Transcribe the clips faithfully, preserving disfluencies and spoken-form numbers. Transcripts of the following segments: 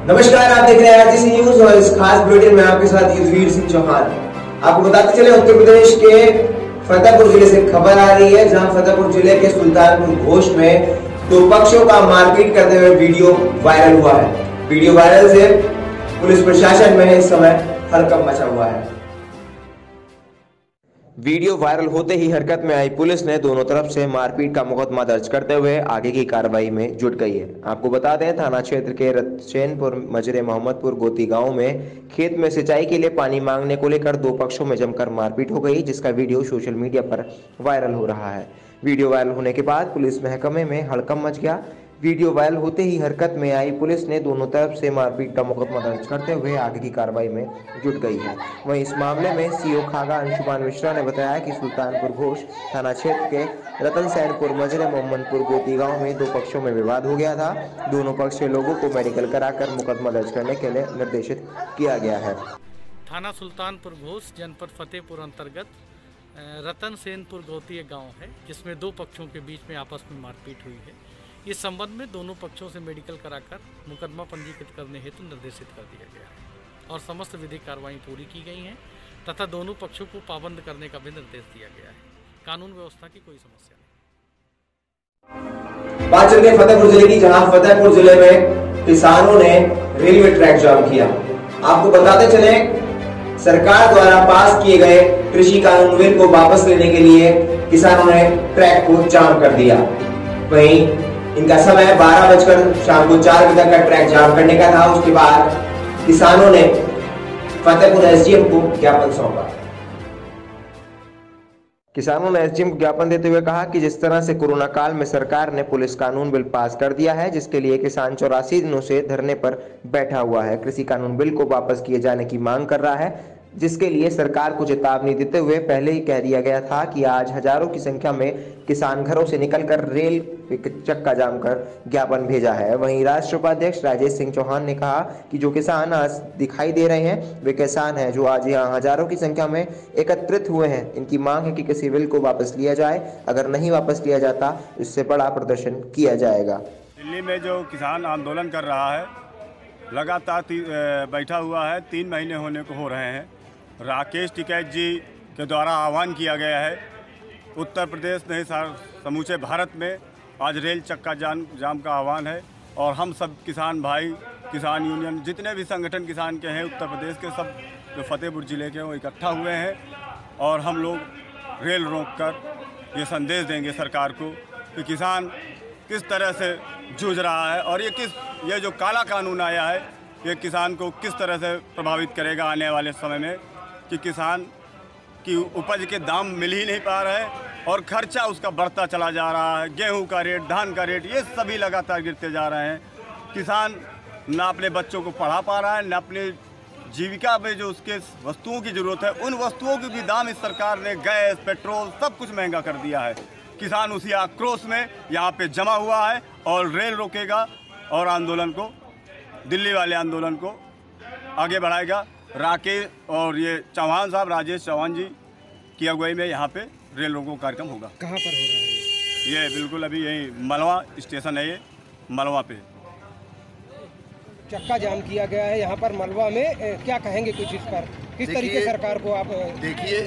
नमस्कार, आप देख रहे हैं आरजीसी न्यूज और इस खास बुलेटिन में आपके साथ युद्धवीर सिंह चौहान। आपको बताते चले उत्तर प्रदेश के फतेहपुर जिले से खबर आ रही है, जहां फतेहपुर जिले के सुल्तानपुर घोष में दो पक्षों का मारपीट करते हुए वीडियो वायरल हुआ है। वीडियो वायरल से पुलिस प्रशासन में इस समय हड़कंप मचा हुआ है। वीडियो वायरल होते ही हरकत में आई पुलिस ने दोनों तरफ से मारपीट का मुकदमा दर्ज करते हुए आगे की कार्रवाई में जुट गई है। आपको बता दें, थाना क्षेत्र के रतचैनपुर मजरे मोहम्मदपुर गोती गांव में खेत में सिंचाई के लिए पानी मांगने को लेकर दो पक्षों में जमकर मारपीट हो गई, जिसका वीडियो सोशल मीडिया पर वायरल हो रहा है। वीडियो वायरल होने के बाद पुलिस महकमे में हड़कंप मच गया। वीडियो वायरल होते ही हरकत में आई पुलिस ने दोनों तरफ से मारपीट का मुकदमा दर्ज करते हुए आगे की कार्रवाई में जुट गई है। वहीं इस मामले में सीओ खागा अंशुमान मिश्रा ने बताया कि सुल्तानपुर घोष थाना क्षेत्र के रतनसैनपुर मजरे मोहम्मदपुर गोती गांव में दो पक्षों में विवाद हो गया था। दोनों पक्ष के लोगों को मेडिकल कराकर मुकदमा दर्ज करने के लिए निर्देशित किया गया है। थाना सुल्तानपुर घोष जनपद फतेहपुर अंतर्गत रतनसैनपुर गोती एक गाँव है, जिसमें दो पक्षों के बीच में आपस में मारपीट हुई है। इस संबंध में दोनों पक्षों से मेडिकल कराकर मुकदमा पंजीकृत करने हेतु निर्देशित कर दिया गया है और समस्त विधिक कार्रवाई पूरी की गई हैं तथा दोनों पक्षों को पाबंद करने का भी निर्देश दिया गया है। कानून व्यवस्था की कोई समस्या नहीं। बात चलती है फतेहपुर जिले की, जहां फतेहपुर जिले में किसानों ने रेलवे ट्रैक जाम किया। आपको बताते चले, सरकार द्वारा पास किए गए कृषि कानून बिल को वापस लेने के लिए किसानों ने ट्रैक को जाम कर दिया। वहीं इनका समय बारह बजकर शाम को चार बजे तक का ट्रैक जाम करने का था। उसके बाद किसानों ने फतेहपुर एसडीएम को ज्ञापन सौंपा। किसानों ने एसडीएम को ज्ञापन देते हुए कहा कि जिस तरह से कोरोना काल में सरकार ने पुलिस कानून बिल पास कर दिया है, जिसके लिए किसान चौरासी दिनों से धरने पर बैठा हुआ है, कृषि कानून बिल को वापस किए जाने की मांग कर रहा है, जिसके लिए सरकार को चेतावनी देते हुए पहले ही कह दिया गया था कि आज हजारों की संख्या में किसान घरों से निकलकर रेल चक्का जाम कर ज्ञापन भेजा है। वहीं राष्ट्र उपाध्यक्ष राजेश सिंह चौहान ने कहा कि जो किसान आज दिखाई दे रहे हैं वे किसान हैं जो आज यहाँ हजारों की संख्या में एकत्रित हुए हैं। इनकी मांग है कि किसी बिल को वापस लिया जाए, अगर नहीं वापस लिया जाता इससे बड़ा प्रदर्शन किया जाएगा। दिल्ली में जो किसान आंदोलन कर रहा है, लगातार बैठा हुआ है, तीन महीने होने को हो रहे हैं। राकेश टिकैत जी के द्वारा आह्वान किया गया है, उत्तर प्रदेश नहीं समूचे भारत में आज रेल चक्का जाम जाम का आह्वान है और हम सब किसान भाई, किसान यूनियन, जितने भी संगठन किसान के हैं उत्तर प्रदेश के, सब जो फतेहपुर ज़िले के वो इकट्ठा हुए हैं और हम लोग रेल रोककर ये संदेश देंगे सरकार को कि किसान किस तरह से जूझ रहा है और ये किस ये जो काला कानून आया है ये किसान को किस तरह से प्रभावित करेगा आने वाले समय में, कि किसान की उपज के दाम मिल ही नहीं पा रहे और खर्चा उसका बढ़ता चला जा रहा है। गेहूं का रेट, धान का रेट, ये सभी लगातार गिरते जा रहे हैं। किसान ना अपने बच्चों को पढ़ा पा रहा है, ना अपने जीविका में जो उसके वस्तुओं की ज़रूरत है उन वस्तुओं के भी दाम इस सरकार ने, गैस, पेट्रोल सब कुछ महंगा कर दिया है। किसान उसी आक्रोश में यहाँ पे जमा हुआ है और रेल रोकेगा और आंदोलन को, दिल्ली वाले आंदोलन को आगे बढ़ाएगा। राकेश और ये चौहान साहब, राजेश चौहान जी की अगुवाई में यहाँ पे रेल रोको कार्यक्रम होगा। कहाँ पर हो रहा है ये? बिल्कुल अभी यही मलवा स्टेशन है, ये मलवा पे चक्का जाम किया गया है यहाँ पर मलवा में। क्या कहेंगे कुछ इस पर, किस तरीके सरकार को आप? देखिए,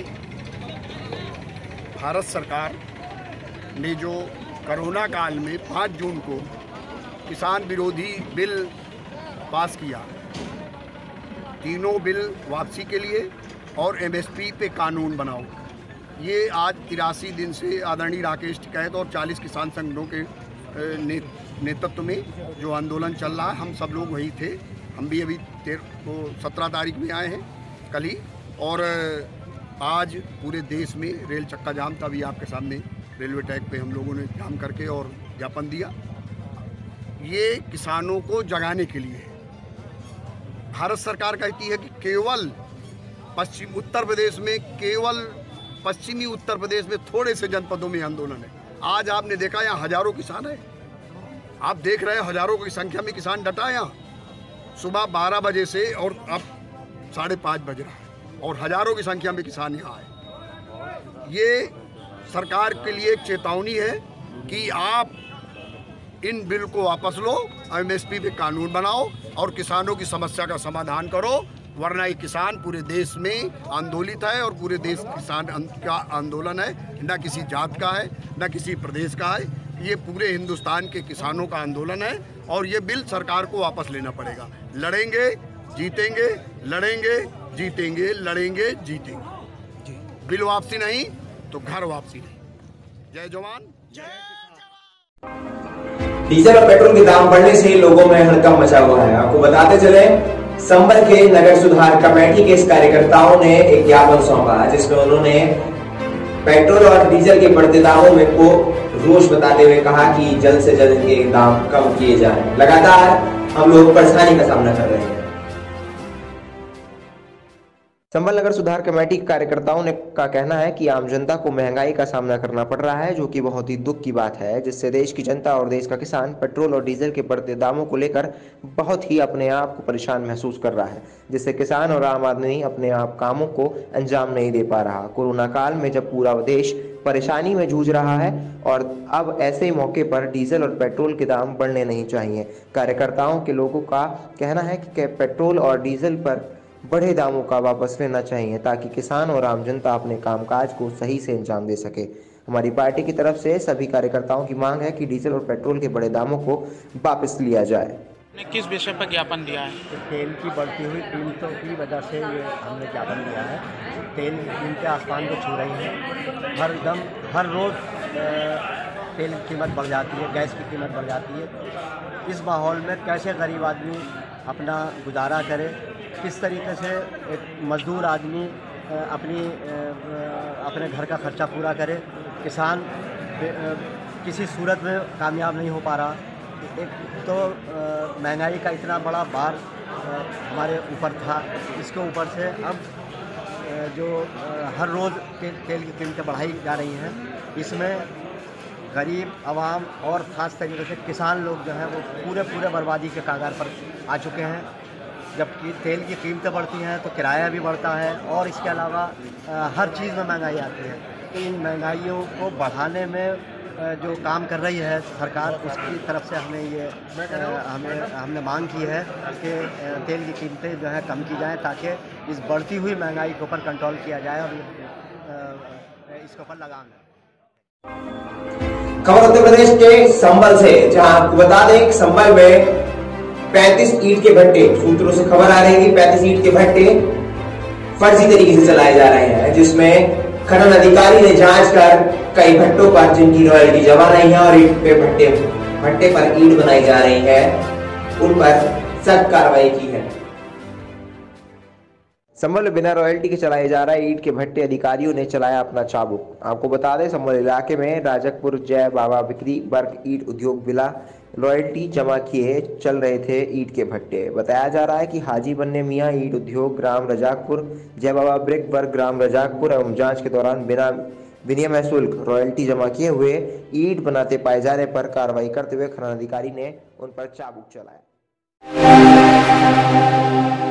भारत सरकार ने जो कोरोना काल में पाँच जून को किसान विरोधी बिल पास किया, तीनों बिल वापसी के लिए और एमएसपी पे कानून बनाओ, ये आज तिरासी दिन से आदरणीय राकेश टिकैत और चालीस किसान संगठनों के ने, नेतृत्व में जो आंदोलन चल रहा है, हम सब लोग वही थे। हम भी अभी तेरह सत्रह तारीख में आए हैं कल ही, और आज पूरे देश में रेल चक्का जाम था। अभी आपके सामने रेलवे ट्रैक पे हम लोगों ने जाम करके और ज्ञापन दिया। ये किसानों को जगाने के लिए भारत सरकार कहती है कि केवल पश्चिम उत्तर प्रदेश में, केवल पश्चिमी उत्तर प्रदेश में थोड़े से जनपदों में आंदोलन है। आज आपने देखा यहाँ हजारों किसान है, आप देख रहे हैं हजारों की संख्या में किसान डटा है यहाँ, सुबह बारह बजे से और अब साढ़े पाँच बज रहा है और हजारों की संख्या में किसान यहाँ आए। ये सरकार के लिए एक चेतावनी है कि आप इन बिल को वापस लो, एमएसपी पे कानून बनाओ और किसानों की समस्या का समाधान करो, वरना ये किसान पूरे देश में आंदोलित है और पूरे देश किसान का आंदोलन है, न किसी जात का है, न किसी प्रदेश का है। ये पूरे हिंदुस्तान के किसानों का आंदोलन है और ये बिल सरकार को वापस लेना पड़ेगा। लड़ेंगे जीतेंगे, लड़ेंगे जीतेंगे, लड़ेंगे जीतेंगे। बिल वापसी नहीं तो घर वापसी नहीं। जय जवान जय किसान। डीजल और पेट्रोल के दाम बढ़ने से लोगों में हड़कंप मचा हुआ है। आपको बताते चले, संभल के नगर सुधार कमेटी के इस कार्यकर्ताओं ने एक ज्ञापन सौंपा जिसमें उन्होंने पेट्रोल और डीजल के बढ़ते दामों में को रोष बताते हुए कहा कि जल्द से जल्द इनके दाम कम किए जाएं। लगातार हम लोग परेशानी का सामना कर रहे हैं। संभल नगर सुधार कमेटी के कार्यकर्ताओं ने का कहना है कि आम जनता को महंगाई का सामना करना पड़ रहा है, जो कि बहुत ही दुख की बात है, जिससे देश की जनता और देश का किसान पेट्रोल और डीजल के बढ़ते दामों को लेकर बहुत ही अपने आप को परेशान महसूस कर रहा है, जिससे किसान और आम आदमी अपने आप कामों को अंजाम नहीं दे पा रहा। कोरोना काल में जब पूरा देश परेशानी में जूझ रहा है और अब ऐसे ही मौके पर डीजल और पेट्रोल के दाम बढ़ने नहीं चाहिए। कार्यकर्ताओं के लोगों का कहना है कि पेट्रोल और डीजल पर बढ़े दामों का वापस लेना चाहिए ताकि किसान और आम जनता अपने कामकाज को सही से अंजाम दे सके। हमारी पार्टी की तरफ से सभी कार्यकर्ताओं की मांग है कि डीजल और पेट्रोल के बढ़े दामों को वापस लिया जाए। किस विषय पर ज्ञापन दिया है? तेल की बढ़ती हुई कीमतों की वजह से ये हमने ज्ञापन दिया है। तेल की कीमतें आसमान को छू रही हैं। हर दम हर रोज़ तेल की कीमत बढ़ जाती है, गैस की कीमत बढ़ जाती है। इस माहौल में कैसे गरीब आदमी अपना गुजारा करे, किस तरीके से एक मज़दूर आदमी अपनी अपने घर का खर्चा पूरा करे, किसान किसी सूरत में कामयाब नहीं हो पा रहा। एक तो महंगाई का इतना बड़ा भार हमारे ऊपर था, इसके ऊपर से अब जो हर रोज़ के तेल की कीमतें बढ़ाई जा रही हैं, इसमें गरीब आवाम और ख़ास तरीके से किसान लोग जो हैं वो पूरे पूरे बर्बादी के कागार पर आ चुके हैं। जबकि तेल की कीमतें बढ़ती हैं तो किराया भी बढ़ता है और इसके अलावा हर चीज़ में महंगाई आती है। तो इन महंगाइयों को बढ़ाने में जो काम कर रही है सरकार, उसकी तरफ से हमने ये हमें हमने मांग की है कि तेल की कीमतें जो है कम की जाएं ताकि इस बढ़ती हुई महंगाई के ऊपर कंट्रोल किया जाए और इसके ऊपर लगाम है। खबर उत्तर प्रदेश के संभल से, जहां आपको बता दें कि संभल में पैंतीस ईंट के भट्टे, सूत्रों से खबर आ रही है कि पैंतीस ईंट के भट्टे फर्जी तरीके से चलाए जा रहे हैं, जिसमें खनन अधिकारी ने जांच कर कई भट्टों पर जिनकी रॉयल्टी जमा नहीं है और ईंट पे भट्टे भट्टे पर ईंट बनाई जा रही है, उन पर सख्त कार्रवाई की है। संभल में बिना रॉयल्टी के चलाए जा रहे ईंट के भट्टे अधिकारियों ने चलाया अपना चाबुक। आपको बता दें, संभल इलाके में राजकपुर जय बाबा बिक्री वर्ग ईंट उद्योग बिला रॉयल्टी जमा किए चल रहे थे ईंट के भट्टे। बताया जा रहा है कि हाजी बन्ने मियां ईंट उद्योग ग्राम रजाकपुर, जय बाबा ब्रिक वर्ग ग्राम रजाकपुर एवं जांच के दौरान बिना विनिमय शुल्क रॉयल्टी जमा किए हुए ईंट बनाते पाए जाने पर कार्रवाई करते हुए खनन अधिकारी ने उन पर चाबुक चलाया।